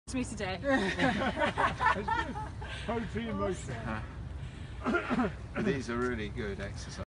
me today. Poetry in motion. These are really good exercises.